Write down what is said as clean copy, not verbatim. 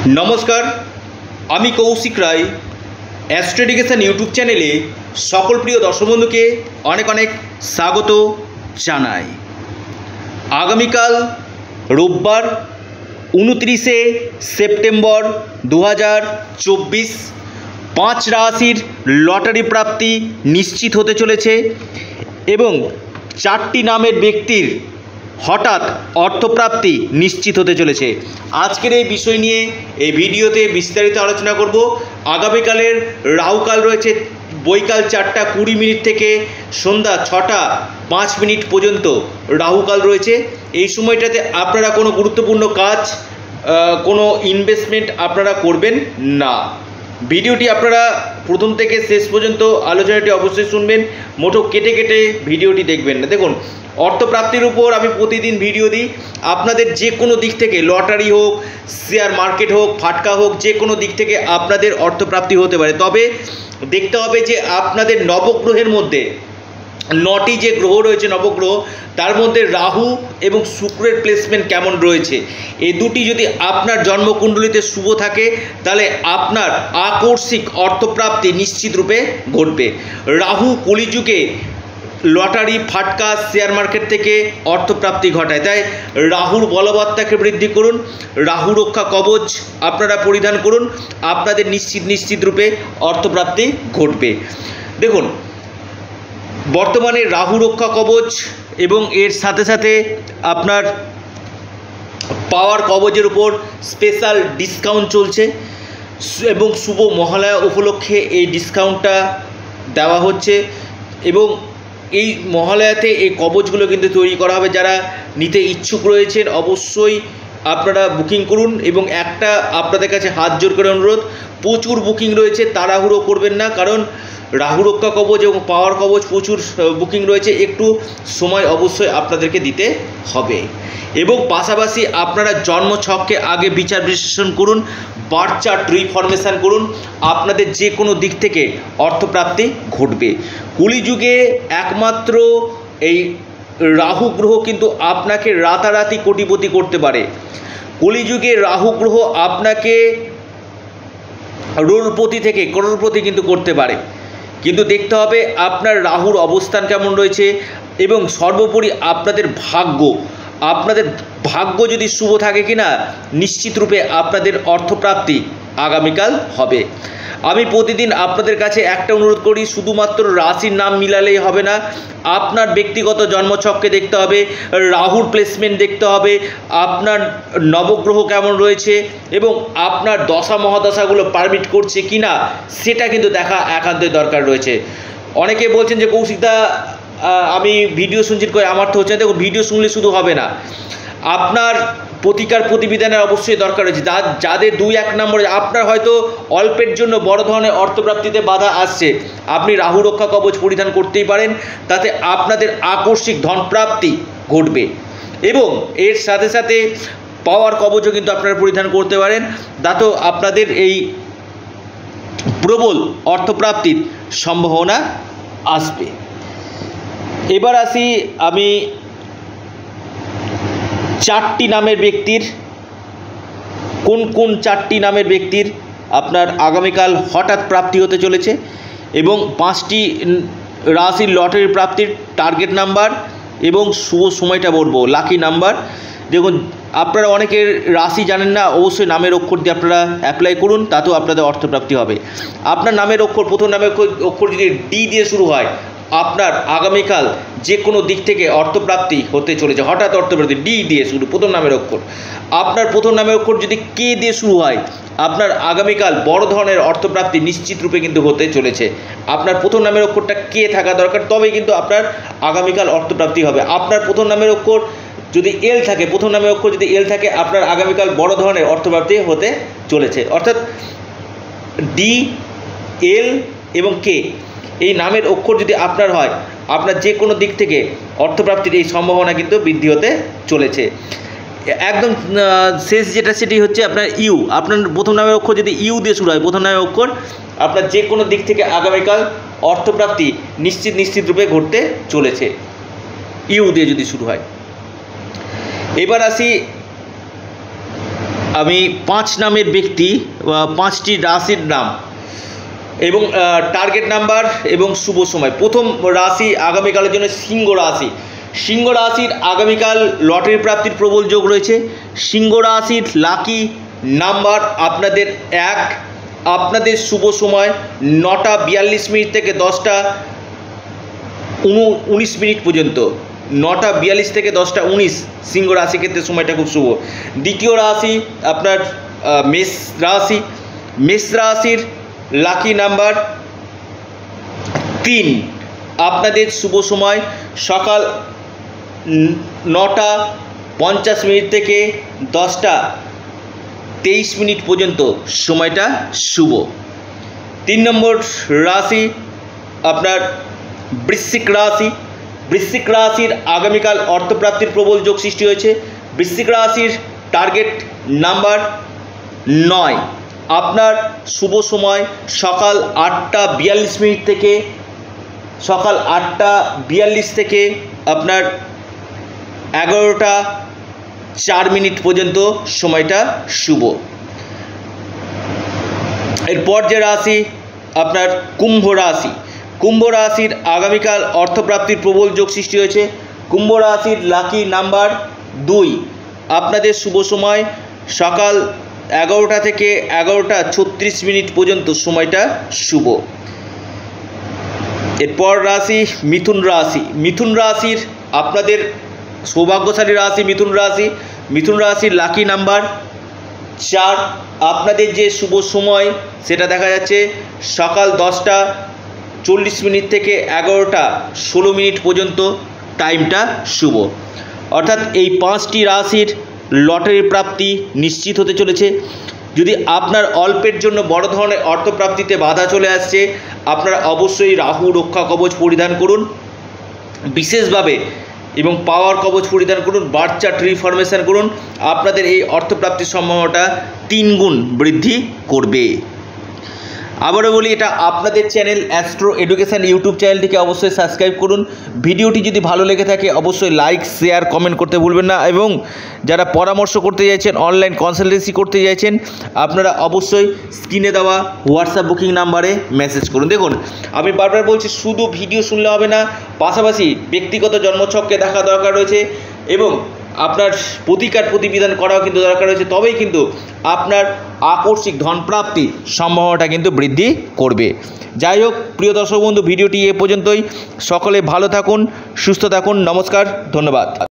नमस्कार आमी Koushik Roy astro education YouTube चैनेले सकल प्रिय दर्शक बंधु के अनेक अनेक स्वागत जानाई। आगामीकाल रविवार 29 सेप्टेम्बर 2024 पाँच राशिर लटारि प्राप्ति निश्चित होते चलेছে एवं चारटी नामेर व्यक्तिर हठात् अर्थप्राप्ति निश्चित होते चलेছে। आजकेर এই বিষয় নিয়ে এই ভিডিওতে বিস্তারিত আলোচনা করব। আগামীকালের রাহুকাল রয়েছে বৈকাল 4টা 20 মিনিট থেকে সন্ধ্যা 6টা 5 মিনিট পর্যন্ত রাহুকাল রয়েছে। এই সময়টাতে আপনারা কোনো গুরুত্বপূর্ণ কাজ কোনো ইনভেস্টমেন্ট আপনারা করবেন না। ভিডিওটি আপনারা প্রথম থেকে শেষ পর্যন্ত আলোচনাটি অবশ্যই শুনবেন, মোটো কেটে কেটে ভিডিওটি দেখবেন না। দেখুন, অর্থপ্রাপ্তির উপর আমি প্রতিদিন ভিডিও দিই। আপনাদের যে কোনো দিক থেকে লটারি হোক, শেয়ার মার্কেট হোক, ফাটকা হোক, যে কোনো দিক থেকে আপনাদের অর্থপ্রাপ্তি হতে পারে। তবে দেখতে হবে যে আপনাদের নবগ্রহের মধ্যে 9টি যে গ্রহ রয়েছে নবগ্রহ, তার মধ্যে রাহু এবং শুক্রের প্লেসমেন্ট কেমন রয়েছে। এই দুটি যদি আপনার জন্মকুণ্ডলিতে শুভ থাকে তাহলে আপনার আকস্মিক অর্থপ্রাপ্তি নিশ্চিত রূপে ঘটবে। রাহু কলিযুগে লটারি, ফাটকা, শেয়ার মার্কেট থেকে অর্থপ্রাপ্তি ঘটায়। তাই রাহুর বলবত্তাকে বৃদ্ধি করুন, রাহু রক্ষা কবচ আপনারা পরিধান করুন, আপনাদের নিশ্চিত রূপে অর্থপ্রাপ্তি ঘটবে। দেখুন, বর্তমানে রাহু রক্ষা কবচ এবং এর সাথে সাথে আপনার পাওয়ার কবচের উপর স্পেশাল ডিসকাউন্ট চলছে এবং শুভ মহালয়া উপলক্ষে এই ডিসকাউন্টটা দেওয়া হচ্ছে এবং এই মহালয়াতে এই কবচগুলো কিন্তু তৈরি করা হবে। যারা নিতে ইচ্ছুক রয়েছেন অবশ্যই আপনারা বুকিং করুন এবং একটা আপনাদের কাছে হাত জোর করে অনুরোধ, প্রচুর বুকিং রয়েছে, তাড়াহুড়ো করবেন না, কারণ রাহু রক্ষা কবচ এবং পাওয়ার কবচ প্রচুর বুকিং রয়েছে, একটু সময় অবশ্যই আপনাদেরকে দিতে হবে। এবং পাশাপাশি আপনারা জন্মছককে আগে বিচার বিশ্লেষণ করুন, বার্থ চার্ট রিফরমেশন করুন, আপনাদের যে কোনো দিক থেকে অর্থপ্রাপ্তি ঘটবে। কলিযুগে একমাত্র এই রাহু গ্রহ কিন্তু আপনাকে রাতারাতি কোটিপতি করতে পারে। কলিযুগে রাহু গ্রহ আপনাকে রোড়পতি থেকে করোড়পতি কিন্তু করতে পারে, কিন্তু দেখতে হবে আপনার রাহুর অবস্থান কেমন রয়েছে এবং সর্বোপরি আপনাদের ভাগ্য যদি শুভ থাকে কিনা, নিশ্চিত রূপে আপনাদের অর্থপ্রাপ্তি আগামীকাল হবে। আমি প্রতিদিন আপনাদের কাছে একটা অনুরোধ করি, শুধুমাত্র রাশির নাম মিলালেই হবে না, আপনার ব্যক্তিগত জন্মছককে দেখতে হবে, রাহুর প্লেসমেন্ট দেখতে হবে, আপনার নবগ্রহ কেমন রয়েছে এবং আপনার দশা মহাদশাগুলো পারমিট করছে কি না সেটা কিন্তু দেখা একান্তই দরকার রয়েছে। অনেকে বলছেন যে কৌশিকদা আমি ভিডিও শুনছি কই আমার তো হচ্ছে না। দেখুন, ভিডিও শুনলে শুধু হবে না, আপনার প্রতিকার প্রতিবিধানের অবশ্যই দরকার রয়েছে। যাদের 2-1 নম্বরে আপনার হয়তো অল্পের জন্য বড় ধরনের অর্থপ্রাপ্তিতে বাধা আসছে, আপনি রাহু রক্ষা কবচ পরিধান করতেই পারেন, তাতে আপনাদের আকস্মিক ধনপ্রাপ্তি ঘটবে। এবং এর সাথে সাথে পাওয়ার কবচও কিন্তু আপনারা পরিধান করতে পারেন, তাতেও আপনাদের এই প্রবল অর্থপ্রাপ্তির সম্ভাবনা আসবে। এবার আসি আমি 4টি নামের ব্যক্তির, কোন 4টি নামের ব্যক্তির আপনার আগামীকাল হঠাৎ প্রাপ্তি হতে চলেছে এবং 5টি রাশির লটারির প্রাপ্তির টার্গেট নাম্বার এবং শুভ সময়টা বলবো, লাকি নাম্বার। দেখুন, আপনারা অনেকের রাশি জানেন না, অবশ্যই নামের অক্ষর দিয়ে আপনারা অ্যাপ্লাই করুন, তাতেও আপনাদের অর্থপ্রাপ্তি হবে। আপনার নামের অক্ষর, প্রথম নামের অক্ষর যদি ডি দিয়ে শুরু হয়, আপনার আগামীকাল যে কোনো দিক থেকে অর্থপ্রাপ্তি হতে চলেছে, হঠাৎ অর্থপ্রাপ্তি। ডি দিয়ে শুরু প্রথম নামের অক্ষর। আপনার প্রথম নামের অক্ষর যদি কে দিয়ে শুরু হয়, আপনার আগামীকাল বড় ধরনের অর্থপ্রাপ্তি নিশ্চিত রূপে কিন্তু হতে চলেছে। আপনার প্রথম নামের অক্ষরটা কে থাকা দরকার, তবেই কিন্তু আপনার আগামীকাল অর্থপ্রাপ্তি হবে। আপনার প্রথম নামের অক্ষর যদি এল থাকে, প্রথম নামের অক্ষর যদি এল থাকে, আপনার আগামীকাল বড় ধরনের অর্থপ্রাপ্তি হতে চলেছে। অর্থাৎ ডি, এল এবং কে এই নামের অক্ষর যদি আপনার হয়, আপনার যে কোনো দিক থেকে অর্থপ্রাপ্তির এই সম্ভাবনা কিন্তু বৃদ্ধি হতে চলেছে। একদম শেষ যেটা সেটি হচ্ছে আপনার ইউ। আপনার প্রথম নামের অক্ষর যদি ইউ দিয়ে শুরু হয়, প্রথম নামের অক্ষর, আপনার যে কোনো দিক থেকে আগামীকাল অর্থপ্রাপ্তি নিশ্চিত রূপে ঘটতে চলেছে, ইউ দিয়ে যদি শুরু হয়। এবার আসি আমি 5 নামের ব্যক্তি, 5টি রাশির নাম এবং টার্গেট নাম্বার এবং শুভ সময়। প্রথম রাশি আগামীকালের জন্য সিংহ রাশি। সিংহ রাশির আগামীকাল লটারি প্রাপ্তির প্রবল যোগ রয়েছে। সিংহ রাশির লাকি নাম্বার আপনাদের 1। আপনাদের শুভ সময় 9টা 42 মিনিট থেকে 10টা 19 মিনিট পর্যন্ত। 9টা 42 থেকে 10টা 19 সিংহ রাশি ক্ষেত্রে সময়টা খুব শুভ। দ্বিতীয় রাশি আপনার মেষ রাশি। মেষ রাশির লাকি নাম্বার 3। আপনাদের শুভ সময় সকাল 9টা 50 মিনিট থেকে 10টা 23 মিনিট পর্যন্ত সময়টা শুভ। 3 নম্বর রাশি আপনার বৃশ্চিক রাশি। বৃশ্চিক রাশির আগামীকাল অর্থপ্রাপ্তির প্রবল যোগ সৃষ্টি হয়েছে। বৃশ্চিক রাশির টার্গেট নাম্বার 9। আপনার শুভ সময় সকাল 8টা 42 মিনিট থেকে আপনার 11টা 4 মিনিট পর্যন্ত সময়টা শুভ। এরপর যে রাশি আপনার কুম্ভ রাশি। কুম্ভ রাশির আগামীকাল অর্থপ্রাপ্তির প্রবল যোগ সৃষ্টি হয়েছে। কুম্ভ রাশির লাকি নাম্বার 2। আপনাদের শুভ সময় সকাল 11টা থেকে 11টা 36 মিনিট পর্যন্ত সময়টা শুভ। এরপর রাশি মিথুন রাশি। মিথুন রাশির আপনাদের সৌভাগ্যশালী রাশি মিথুন রাশি। মিথুন রাশির লাকি নাম্বার 4। আপনাদের যে শুভ সময় সেটা দেখা যাচ্ছে সকাল 10টা 40 মিনিট থেকে 11টা 16 মিনিট পর্যন্ত টাইমটা শুভ। অর্থাৎ এই 5টি রাশির লটারি প্রাপ্তি নিশ্চিত হতে চলেছে। যদি আপনার অল্পের জন্য বড় ধরনের অর্থপ্রাপ্তিতে বাধা চলে আসছে, আপনারা অবশ্যই রাহু রক্ষা কবচ পরিধান করুন বিশেষভাবে এবং পাওয়ার কবচ পরিধান করুন, বার্থ চার্ট রিফরমেশন করুন। আপনাদের এই অর্থপ্রাপ্তির সম্ভাবনাটা 3 গুণ বৃদ্ধি করবে। আবারও বলি, এটা আপনাদের চ্যানেল অ্যাস্ট্রো এডুকেশন ইউটিউব চ্যানেলটিকে অবশ্যই সাবস্ক্রাইব করুন। ভিডিওটি যদি ভালো লেগে থাকে অবশ্যই লাইক শেয়ার কমেন্ট করতে ভুলবেন না। এবং যারা পরামর্শ করতে চাইছেন, অনলাইন কনসালটেন্সি করতে চাইছেন, আপনারা অবশ্যই স্ক্রিনে দেওয়া হোয়াটসঅ্যাপ বুকিং নাম্বারে মেসেজ করুন। দেখুন, আমি বারবার বলছি, শুধু ভিডিও শুনলে হবে না, পাশাপাশি ব্যক্তিগত জন্মছককে দেখা দরকার রয়েছে এবং আপনার প্রতিকার প্রতিবিধান করাও কিন্তু দরকার রয়েছে। তবেই কিন্তু আপনার আকস্মিক ধনপ্রাপ্তি সম্ভাবনাটা কিন্তু বৃদ্ধি করবে। যাই হোক প্রিয় দর্শক বন্ধু, ভিডিওটি এ পর্যন্তই। সকলে ভালো থাকুন, সুস্থ থাকুন। নমস্কার, ধন্যবাদ।